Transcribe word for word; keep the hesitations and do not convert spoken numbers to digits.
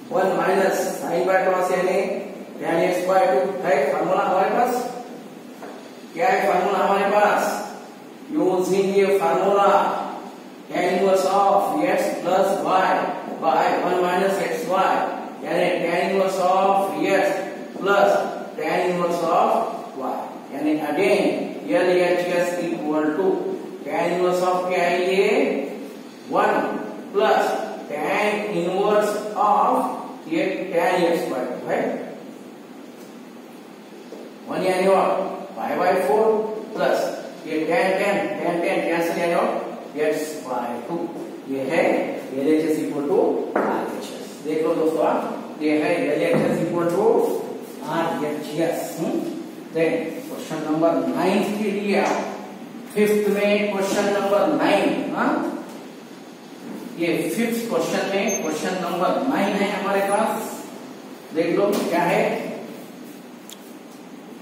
One minus sine by cos यानी tan x by two है formula हमारे पास। क्या है फार्मूला हमारे पास? यूजिंग ये formula tan inverse of x plus y by one minus xy यानी tan inverse of x plus tan inverse of y यानी again L H S equal to tan inverse of क्या है ये one plus tan inverse of ये tan x by two है one यानी और y bye four plus ये tan tan tan tan cancel यानी और x बाय टू ये है L H S equal to R H S। देख लो दोस्तों आप ये है L H S equal to R H S। Then question number nine के लिए फिफ्थ में क्वेश्चन नंबर नाइन हाँ ये फिफ्थ क्वेश्चन में क्वेश्चन नंबर नाइन है हमारे पास। देख लो क्या है